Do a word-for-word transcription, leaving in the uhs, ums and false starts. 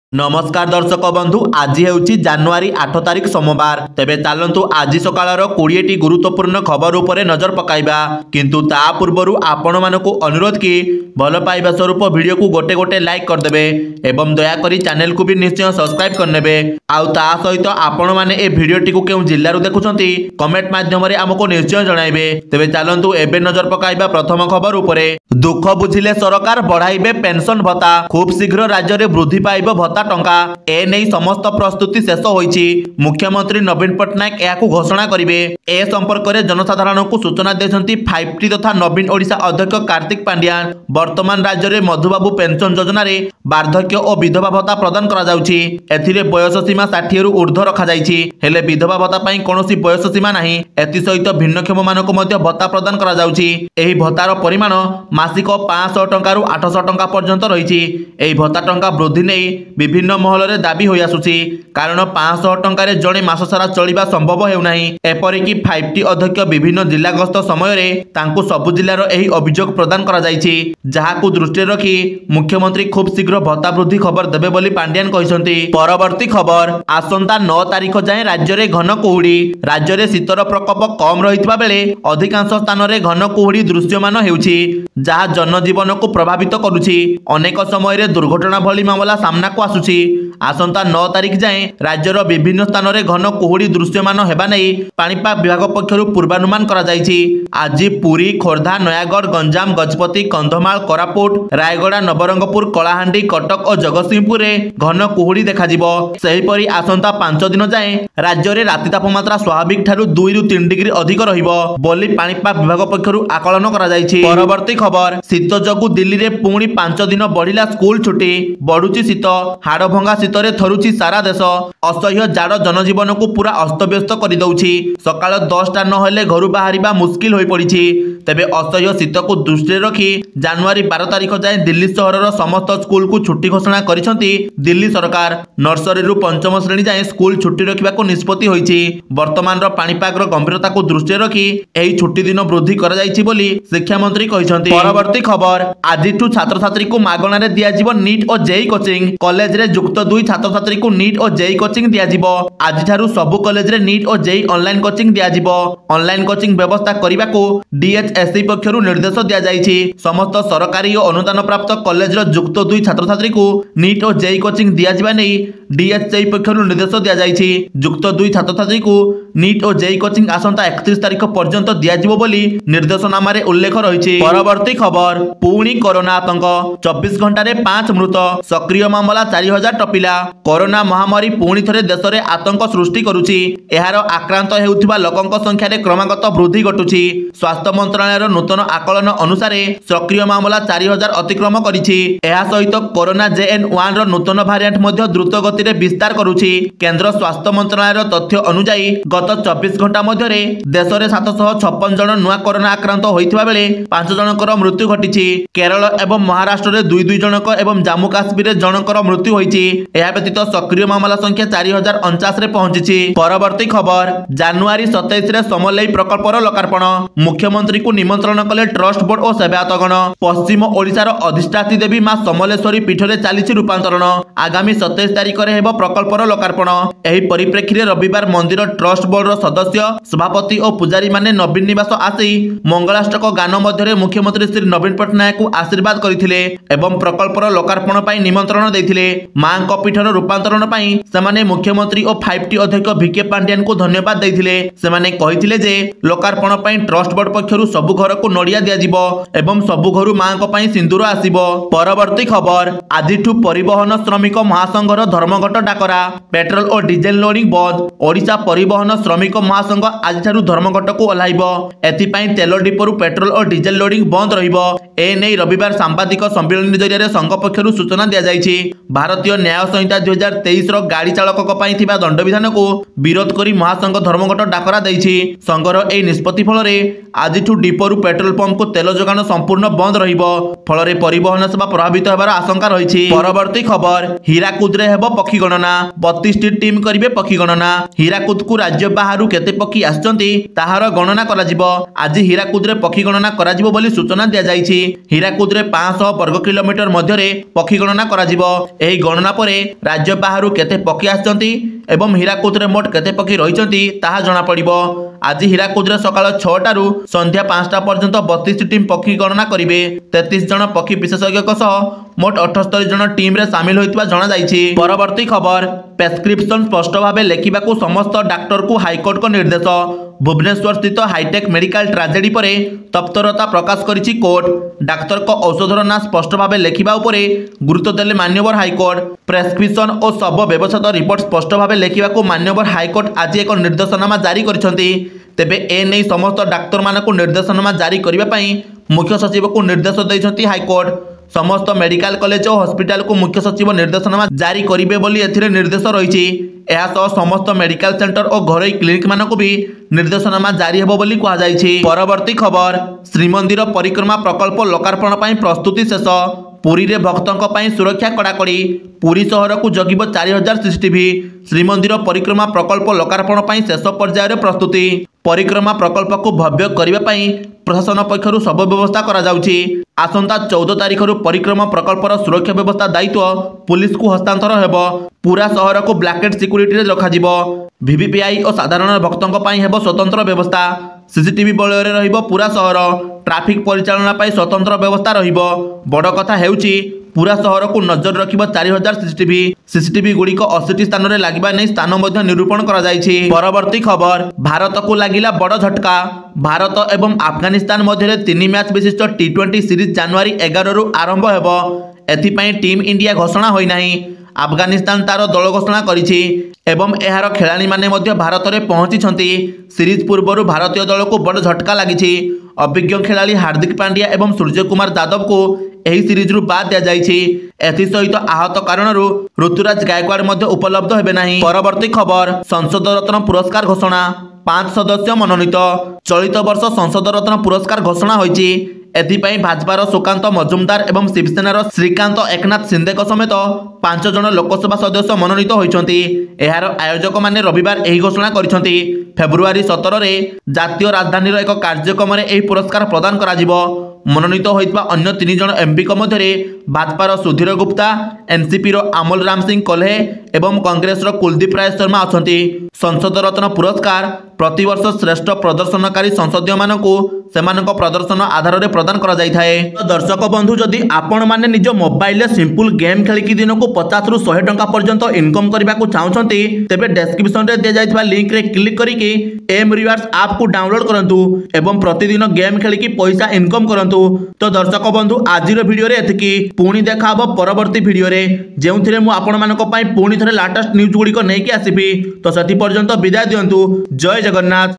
नमस्कार दर्शक बंधु आज हेउची जनवरी आठ तारिख सोमवार तेबे चलतु आज सकाळर बीस टी गुरुत्वपूर्ण खबर उपरे नजर पकाइबा किंतु ता पूर्वरु आपण मानकु अनुरोध कि भल पाइबा स्वरूप वीडियो को गोटे गोटे लाइक कर देबे एवं दया करी चैनल को भी निश्चय सब्सक्राइब कर नेबे आउ ता सहित आपण माने ए वीडियो टी को केउ जिल्ला रु देखुछंती कमेंट माध्यम रे हमको निश्चय जणाइबे। तेबे चलतु एबे नजर पकाइबा प्रथम खबर उपरे। दुख बुझिले सरकार बढ़ाइबे पेंशन भत्ता, खूब शीघ्र राज्य रे वृद्धि पाइबो भत्ता टंका। ए नै समस्त प्रस्तुति शेष होईछि। मुख्यमंत्री नवीन पटनायक याकु घोषणा करिवे। ए संपर्क रे जनसाधारण को सूचना देछंती फाइव टी तथा नवीन ओडिशा अध्यक्ष कार्तिक पांड्यान। वर्तमान राज्य रे मधुबाबू पेंशन योजना रे वार्धक्य और विधवा भत्ता प्रदान करा जाउछि। एथिरे बयस सीमा साठ रु ऊर्ध्व रखा जाइछि, हेले विधवा भत्ता पई कोनोसी बयस सीमा नाही। एथि सहित भिन्नक्षम मानको मध्ये भत्ता प्रदान करा जाउछि। एही भत्तार परिमाण मासिक पाँच सौ टंका रु आठ सौ टंका पर्यंत रहिछि। एही भत्ता टंका वृद्धि नै विभिन्न महल रे दाबी होई आसुछि, कारण पाँच सौ टंका रे जणे मास सारा चलिबा संभव हेउ नाही। एपरि कि फाइव टी अध्यक्ष विभिन्न जिला गस्त समय रे तांकु सब जिल्लार एही अभियोग प्रदान करा जाइछि, जाहाकु दृष्टि रखी मुख्यमंत्री खूब शीघ्र भत्ता वृद्धि खबर देबे बोली पांड्यान कहिसंती। परवर्ती खबर। आसंता नौ तारिख जाए राज्य रे घन कुहुड़ी। राज्य रे शीतर प्रकोप कम रहितबा बेले अधिकांश स्थान रे घन कुहुड़ी दृश्यमान हेउछि, जहा जनजीवन को प्रभावित करुछि। अनेक समय रे दुर्घटना भली मामला सामना को आसुछि। आसंता नौ तारिख जाए राज्यर विभिन्न स्थान रे घन कुहुड़ी दृश्यमान हेबा नै पाणीपाग विभाग पक्षरु पूर्वानुमान करा जाइछि। आज पुरी, खोर्धा, नयागढ़, गंजाम, गजपति, कंधमाल, कोरापुट, रायगड़ा, नवरंगपुर, कलाहांडी, कटक और जगतसिंहपुर रे घन कुहुड़ी देखा जिवो। सेहि परि आसंता पांच दिन जाए राज्य रे राति तापमात्रा स्वाभाविक ठारु दुई रु तीन डिग्री अधिक रहिबो बोली पाणीपाग विभाग पक्षरु आकलन करा जाइछि। परवर्ती खबर। शीत जगु दिल्ली रे पुणी पांच दिन बढ़िला स्कूल छुट्टी। बढ़ुची शीत, हाड़भंगा शीतरे थरुची सारा देश। असह्य जाड़ जनजीवन को पूरा अस्तव्यस्त कर दउछि। सकाळ दसटा न हेले घरु बाहरिबा मुश्किल होई पड़िछि। तेबे असह्य शीत को दृष्टि रखी जनवरी बारह तारिख जाए दिल्ली शहरर समस्त स्कूल को छुट्टी घोषणा करिसंती दिल्ली सरकार। नर्सरी रु पंचम श्रेणी जाए स्कूल छुट्टी रखिबा को निष्पत्ति होईछि। वर्तमान रो पाणीपाग रो गंभीरता को दृष्टि रखी एही छुट्टी दिन वृद्धि करा जाइछि बोली शिक्षा मंत्री कहिसंती। परवर्ती खबर। आजिठु छात्र छात्री को मागणा रे दिया जिवो नीट और जेई कोचिंग। कॉलेज रे युक्त दुई छात्र छात्री को नीट और जेई कोचिंग दिया जिवो। आज ठारु सबु कॉलेज रे नीट और जेई ऑनलाइन कोचिंग दिया जिवो। ऑनलाइन कोचिंग व्यवस्था करिबा को डीएचएससी पक्षरु निर्देश दिया जाइछि। समस्त सरकारी और अनुदान प्राप्त कॉलेज रो युक्त दुई छात्र छात्री को नीट और जेई कोचिंग दिया जिबा नै डीएचएससी पक्षरु निर्देश दिया जाइछि। युक्त दुई छात्र छात्री को नीट और जेई कोचिंग आसंता इकतीस तारिख पर्यंत दिया जिवो बोली निर्देशनामा रे उल्लेख रहिछि। परवर्ती खबर। पुणी कोरोना आतंक। चौबीस घंटा रे पांच मृत। सक्रिय मामला चार हजार टपिला। कोरोना महामारी पुणी थरे देश रे आतंक सृष्टि करुछि। एहार आक्रांत हेउथिबा लोकंक संख्या रे क्रमागत वृद्धि घटुछि। स्वास्थ्य मंत्रालय रो नूतन आकलन अनुसार सक्रिय मामला चार हजार अतिक्रम करिछि। एहा सहित कोरोना जे एन वन रो नूतन भारिएंट मध्ये द्रुत गति रे विस्तार करुछि। केंद्र स्वास्थ्य मंत्रालय रो तथ्य अनुसार गत चौबीस घंटा मध्ये रे देश रे सात सौ छप्पन जन नुआ कोरोना आक्रांत होइथिबा बेले पांच जनकर मृत्यु घटिछि। केरल एवं महाराष्ट्र रे दुई दुई जनक एवं जम्मू काश्मीर रे जनकर मृत्यु होइछि। एहा व्यतीत सक्रिय मामला संख्या चार हजार उनचास रे पहुंचिछि। परवर्ती खबर। जनवरी सत्ताईस रे समलेई प्रकल्पर लोकार्पण। मुख्यमंत्री को निमंत्रण कले ट्रस्ट बोर्ड और सेवायतगण। पश्चिम ओडिशार अधिष्ठात्री देवी मां समलेश्वरी पीठ रे चालिछि रूपांतरण। आगामी सत्ताईस तारिख रे हेबो प्रकल्पर लोकार्पण। एही परिप्रेक्षी रे रविवार मंदिर ट्रस्ट बोर्ड रो सदस्य, सभापति और पुजारी माने नवीन निवास आसी मंगलाष्टक गान मध्य रे मुख्यमंत्री श्री नवीन पटनायक को आशीर्वाद करथिले एवं प्रकल्पर लोकार्पण पई निमंत्रण दैथिले। मां को पीठर रूपांतरण पई सेमाने मुख्यमंत्री और फाइव टी अध्यक्ष वीके पांड्यान को धन्यवाद दैथिले। सेमाने कहिथिले जे लोकार्पण पई ट्रस्ट बोर्ड पक्षरु सबु घर को नडिया दिया जिवो एवं सबु घरु मां को पई सिंदूर आसीबो। परवर्ती खबर। आजिठु परिवहन श्रमिक महासंघर धर्मघट डाकरा। पेट्रोल और डीजेल लोडिंग बंद। ओडिशा परिवहन श्रमिक महासंघ आज ठारु धर्मघट को ओल्हाइबो। एथि पई तेल डिपोरु पेट्रोल और डीजेल लोडिंग बंद रहिबो। ए नै रविवार सांबादिक सम्मेलन जरिया रे संघ पक्षरु सूचना दिया जाइछि। भारतीय न्याय संहिता दुई हजार तेईस रो गाड़ी चालक पई थिबा दंडविधान को विरोध करी महासंघ धर्मघट डाकरा दैछि। संघर ए निष्पत्ति फल रे आजिठु डिपोरु पेट्रोल पंप को तेल जोगान संपूर्ण बंद रहिबो। फल रे परिवहन सेवा प्रभावित हेबार आशंका रहिछि। परवर्ती खबर। हीराकुद रे हेबो पक्षी गणना। बत्तीस टी टीम करिवे पक्षी गणना। हीराकुद को राज्य बाहरु केते पक्षी आछंती ताहार गणना करा जिवो। आज हीराकुद रे पक्षी गणना करा जिवो बोली सूचना दिया जाइछि। ହୀରାକୁଦରେ ପାଞ୍ଚଶହ ବର୍ଗ କିଲୋମିଟର ମଧ୍ୟରେ ପକ୍ଷୀ ଗଣନା କରାଯିବ। ଏହି ଗଣନା ପରେ ରାଜ୍ୟ ବାହାରୁ କେତେ ପକ୍ଷୀ ଆସିଛନ୍ତି ଏବଂ ହୀରାକୁଦରେ ମୋଟ କେତେ ପକ୍ଷୀ ରହିଛନ୍ତି ତାହା ଜଣାପଡ଼ିବ। ଆଜି ହୀରାକୁଦରେ ସକାଳ ଛଅଟାରୁ ସନ୍ଧ୍ୟା ପାଞ୍ଚଟା ପର୍ଯ୍ୟନ୍ତ ବତିଶ ଟିମ୍ ପକ୍ଷୀ ଗଣନା କରିବେ। ତେତିଶ ଜଣ ପକ୍ଷୀ ବିଶେଷଜ୍ଞଙ୍କ ସହ ମୋଟ ଅଠସ୍ତରୀ ଜଣ ଟିମ୍ରେ ସାମିଲ ହୋଇଥିବା ଜଣାଯାଇଛି। ପରବର୍ତ୍ତୀ ଖବର, ପ୍ରେସ୍କ୍ରିପ୍ସନ ସ୍ପଷ୍ଟ ଭାବେ ଲେଖିବାକୁ ସମସ୍ତ ଡାକ୍ତରଙ୍କୁ ହାଇକୋର୍ଟଙ୍କ ନିର୍ଦ୍ଦେଶ। ଭୁବନେଶ୍ୱର ସ୍ଥିତ ହାଇଟେକ୍ ମେଡିକାଲ ଟ୍ରାଜେଡି ପରେ ତତ୍ପରତା ପ୍ରକାଶ କରିଛି କୋର୍ଟ। ଡାକ୍ତରଙ୍କ ଔଷଧର ନାଁ ସ୍ପଷ୍ଟ ଭାବେ ଲେଖିବା ଉପରେ ଗୁରୁତ୍ୱ ଦେଲେ ମାନ୍ୟବର ହାଇକୋର୍ଟ। ପ୍ରେସ୍କ୍ରିପ୍ସନ ଓ ଶବ ବ୍ୟବଚ୍ଛେଦ ରିପୋର୍ଟ ସ୍ପଷ୍ଟ ଭାବେ ଲେଖିବାକୁ ମାନ୍ୟବର ହାଇକୋର୍ଟ ଆଜି ଏକ ନିର୍ଦ୍ଦେଶନାମା ଜାରି କରିଛନ୍ତି। ତେବେ ଏନେଇ ସମସ୍ତ ଡାକ୍ତରମାନଙ୍କୁ ନିର୍ଦ୍ଦେଶନାମା ଜାରି କରିବା ପାଇଁ ମୁଖ୍ୟ ସଚିବଙ୍କୁ ନିର୍ଦ୍ଦେଶ ଦେଇଛନ୍ତି ହାଇକୋର୍ଟ। ସମସ୍ତ ମେଡିକାଲ କଲେଜ ଓ ହସ୍ପିଟାଲକୁ ମୁଖ୍ୟ ସଚିବ ନିର୍ଦ୍ଦେଶନାମା ଜାରି କରିବେ ବୋଲି ଏଥିରେ ନିର୍ଦ୍ଦେଶ ରହିଛି। ଏହାସହ ସମସ୍ତ ମେଡିକାଲ ସେଣ୍ଟର ଓ ଘରୋଇ କ୍ଲିନିକମାନଙ୍କୁ ବି ନିର୍ଦ୍ଦେଶନାମା ଜାରି ହେବ ବୋଲି କୁହାଯାଇଛି। ପରବର୍ତ୍ତୀ ଖବର, ଶ୍ରୀମନ୍ଦିର ପରିକ୍ରମା ପ୍ରକଳ୍ପ ଲୋକାର୍ପଣ ପାଇଁ ପ୍ରସ୍ତୁତି ଶେଷ। ପୁରୀରେ ଭକ୍ତଙ୍କ ପାଇଁ ସୁରକ୍ଷା କଡ଼ାକଡ଼ି। ପୁରୀ ସହରକୁ ଜଗିବ ଚାରି ହଜାର ସିସିଟିଭି। ଶ୍ରୀମନ୍ଦିର ପରିକ୍ରମା ପ୍ରକଳ୍ପ ଲୋକାର୍ପଣ ପାଇଁ ଶେଷ ପର୍ଯ୍ୟାୟରେ ପ୍ରସ୍ତୁତି। ପରିକ୍ରମା ପ୍ରକଳ୍ପକୁ ଭବ୍ୟ କରିବା ପାଇଁ ପ୍ରଶାସନ ପକ୍ଷରୁ ସବୁ ବ୍ୟବସ୍ଥା କରାଯାଉଛି। ଆସନ୍ତା ଚଉଦ ତାରିଖରୁ ପରିକ୍ରମା ପ୍ରକଳ୍ପର ସୁରକ୍ଷା ବ୍ୟବସ୍ଥା ଦାୟିତ୍ୱ ପୁଲିସକୁ ହସ୍ତାନ୍ତର ହେବ। ପୁରା ସହରକୁ ବ୍ଲାକେଟ୍ ସିକ୍ୟୁରିଟିରେ ରଖାଯିବ। ଭିଭିପିଆଇ ଓ ସାଧାରଣ ଭକ୍ତଙ୍କ ପାଇଁ ହେବ ସ୍ୱତନ୍ତ୍ର ବ୍ୟବସ୍ଥା। ସିସିଟିଭି ବଳୟରେ ରହିବ ପୁରା ସହର। ଟ୍ରାଫିକ୍ ପରିଚାଳନା ପାଇଁ ସ୍ୱତନ୍ତ୍ର ବ୍ୟବସ୍ଥା ରହିବ। ବଡ଼ କଥା ହେଉଛି ପୁରା ସହରକୁ ନଜର ରଖିବ ଚାରି ହଜାର ସିସିଟିଭି। ସିସିଟିଭି ଗୁଡ଼ିକ ଅଶୀଟି ସ୍ଥାନରେ ଲାଗିବା ନେଇ ସ୍ଥାନ ମଧ୍ୟ ନିରୂପଣ କରାଯାଇଛି। ପରବର୍ତ୍ତୀ ଖବର, ଭାରତକୁ ଲାଗିଲା ବଡ଼ ଝଟକା। ଭାରତ ଏବଂ ଆଫଗାନିସ୍ତାନ ମଧ୍ୟରେ ତିନି ମ୍ୟାଚ୍ ବିଶିଷ୍ଟ ଟି ଟ୍ୱେଣ୍ଟି ସିରିଜ୍ ଜାନୁଆରୀ ଏଗାରରୁ ଆରମ୍ଭ ହେବ। ଏଥିପାଇଁ ଟିମ୍ ଇଣ୍ଡିଆ ଘୋଷଣା ହୋଇନାହିଁ। ଆଫଗାନିସ୍ତାନ ତାର ଦଳ ଘୋଷଣା କରିଛି ଏବଂ ଏହାର ଖେଳାଳିମାନେ ମଧ୍ୟ ଭାରତରେ ପହଞ୍ଚିଛନ୍ତି। ସିରିଜ୍ ପୂର୍ବରୁ ଭାରତୀୟ ଦଳକୁ ବଡ଼ ଝଟକା ଲାଗିଛି। ଅଭିଜ୍ଞ ଖେଳାଳି ହାର୍ଦ୍ଦିକ ପାଣ୍ଡିଆ ଏବଂ ସୂର୍ଯ୍ୟକୁମାର ଯାଦବଙ୍କୁ ଏହି ସିରିଜ୍ରୁ ବାଦ୍ ଦିଆଯାଇଛି। ଏଥିସହିତ ଆହତ କାରଣରୁ ଋତୁରାଜ ଗାୟକୱାଡ଼ ମଧ୍ୟ ଉପଲବ୍ଧ ହେବେ ନାହିଁ। ପରବର୍ତ୍ତୀ ଖବର, ସଂସଦ ରତ୍ନ ପୁରସ୍କାର ଘୋଷଣା। ପାଞ୍ଚ ସଦସ୍ୟ ମନୋନୀତ। ଚଳିତ ବର୍ଷ ସଂସଦ ରତ୍ନ ପୁରସ୍କାର ଘୋଷଣା ହୋଇଛି। ଏଥିପାଇଁ ଭାଜପାର ସୁକାନ୍ତ ମଜୁମଦାର ଏବଂ ଶିବସେନାର ଶ୍ରୀକାନ୍ତ ଏକନାଥ ସିନ୍ଦେଙ୍କ ସମେତ ପାଞ୍ଚ ଜଣ ଲୋକସଭା ସଦସ୍ୟ ମନୋନୀତ ହୋଇଛନ୍ତି। ଏହାର ଆୟୋଜକମାନେ ରବିବାର ଏହି ଘୋଷଣା କରିଛନ୍ତି। ଫେବୃଆରୀ ସତରରେ ଜାତୀୟ ରାଜଧାନୀର ଏକ କାର୍ଯ୍ୟକ୍ରମରେ ଏହି ପୁରସ୍କାର ପ୍ରଦାନ କରାଯିବ। ମନୋନୀତ ହୋଇଥିବା ଅନ୍ୟ ତିନି ଜଣ ଏମ୍ପିଙ୍କ ମଧ୍ୟରେ ଭାଜପାର ସୁଧୀର ଗୁପ୍ତା, ଏନ୍ସିପିର ଆମଲ ରାମ ସିଂ କୋଲ୍ହେ ଏବଂ କଂଗ୍ରେସର କୁଲଦୀପ ରାୟ ଶର୍ମା ଅଛନ୍ତି। ସଂସଦ ରତ୍ନ ପୁରସ୍କାର ପ୍ରତିବର୍ଷ ଶ୍ରେଷ୍ଠ ପ୍ରଦର୍ଶନକାରୀ ସଂସଦୀୟମାନଙ୍କୁ ସେମାନଙ୍କ ପ୍ରଦର୍ଶନ ଆଧାରରେ ପ୍ରଦାନ କରାଯାଇଥାଏ। ଦର୍ଶକ ବନ୍ଧୁ, ଯଦି ଆପଣମାନେ ନିଜ ମୋବାଇଲରେ ସିମ୍ପଲ ଗେମ୍ ଖେଳିକି ଦିନକୁ ପଚାଶରୁ ଶହେ ଟଙ୍କା ପର୍ଯ୍ୟନ୍ତ ଇନକମ୍ କରିବାକୁ ଚାହୁଁଛନ୍ତି, ତେବେ ଡେସ୍କ୍ରିପସନରେ ଦିଆଯାଇଥିବା ଲିଙ୍କରେ କ୍ଲିକ୍ କରିକି ଏମ୍ ରିୱାର୍ଡସ୍ ଆପ୍କୁ ଡାଉନଲୋଡ୍ କରନ୍ତୁ ଏବଂ ପ୍ରତିଦିନ ଗେମ୍ ଖେଳିକି ପଇସା ଇନକମ୍ କରନ୍ତୁ। ତ ଦର୍ଶକ ବନ୍ଧୁ, ଆଜିର ଭିଡ଼ିଓରେ ଏତିକି। ପୁଣି ଦେଖା ହେବ ପରବର୍ତ୍ତୀ ଭିଡ଼ିଓରେ, ଯେଉଁଥିରେ ମୁଁ ଆପଣମାନଙ୍କ ପାଇଁ ପୁଣି ଥରେ ଲାଟେଷ୍ଟ ନ୍ୟୁଜ୍ ଗୁଡ଼ିକ ନେଇକି ଆସିବି। ତ ସେଥି ପର୍ଯ୍ୟନ୍ତ ବିଦାୟ ଦିଅନ୍ତୁ। ଜୟ ଜଗନ୍ନାଥ।